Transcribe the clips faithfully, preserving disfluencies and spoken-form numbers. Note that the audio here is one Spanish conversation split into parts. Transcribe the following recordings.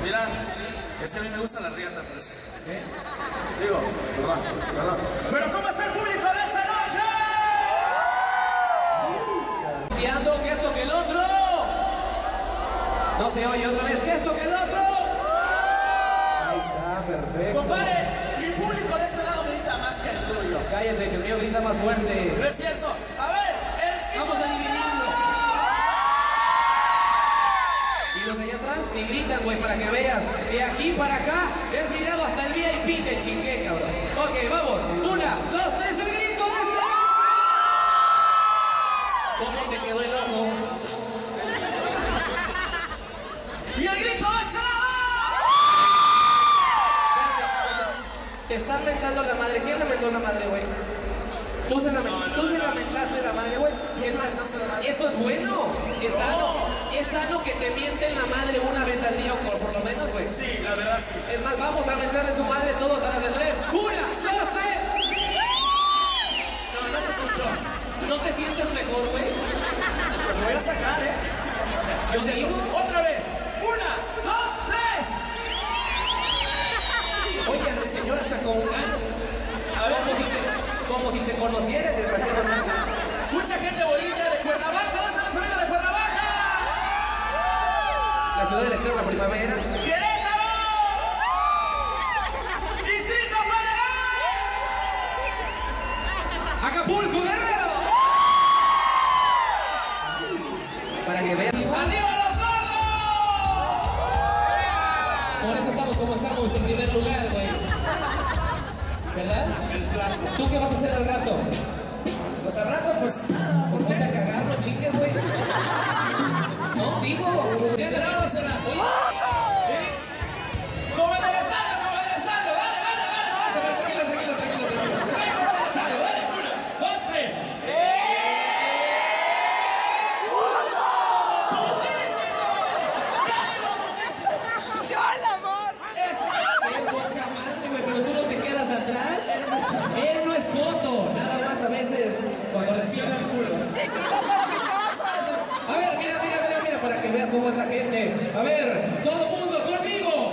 Mira, es que a mí me gusta la riata, pues. ¿Eh? Digo, perdón, perdón. Pero ¿cómo es el público de esa noche? Estudiando, que esto que el otro. No se oye otra vez, que esto que el otro. Ahí está, perfecto. Compadre, mi público de este lado grita más que el tuyo. Cállate, que el mío grita más fuerte. No es cierto. A ver, el vamos a dividirlo. Y los de allá atrás ni gritan, güey, para que veas. De aquí para acá es mirado hasta el V I P, te chingué, cabrón. Ok, vamos. Una, dos, tres, el grito de este lado. ¿Cómo te quedó el ojo? Y el grito de ese lado. Te están mentando la madre. ¿Quién le mentó la madre, güey? Tú se, la, no, no, tú se no, lamentaste no. la madre, güey. Eso es bueno. Es sano. Es sano que te mienten la madre una vez al día o por, por lo menos, güey. Sí, la verdad sí. Es más, vamos a mentarle su madre todos a las de tres. Una, dos, tres. No, no se escuchó. ¿No te sientes mejor, güey? Pues voy a sacar, ¿eh? Yo digo. Otra vez. Una, dos, tres. Oye, el señor hasta con ganas. A ver, como si te, como si te conocieras, desgraciadamente. Mucha gente bonita de Cuernavaca. ¿Dónde están los amigos de Cuernavaca? La ciudad de la eterna primavera. ¡Querétaro! ¡Distrito Federal! ¡Acapulco, Guerrero! Para que vean. ¡Arriba los gordos! Por eso estamos como estamos en primer lugar, güey. ¿Verdad? ¿Tú qué vas a hacer al rato? Pues al rato, pues... Pues ponte a cagar, no chingues, güey. No, digo. ¿Qué será o será? ¿Sí? ¡Como en el estadio, como en el estadio! ¡Dale, dale, dale! ¡Vamos! Tranquilo, tranquilo, tranquilo, tranquilo. ¡Como en el estadio! ¡Dale! ¡Una, dos, tres! ¡Yo el amor! Es poca madre, güey, pero tú no te quedas atrás. Él no es foto, nada más a veces cuando respira el culo. A ver, mira, mira, mira, mira, para que veas cómo es la gente. A ver, todo el mundo conmigo.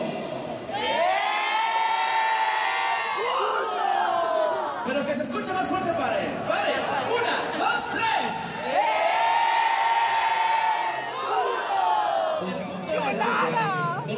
Pero que se escuche más fuerte para él. Vale, una, dos, tres.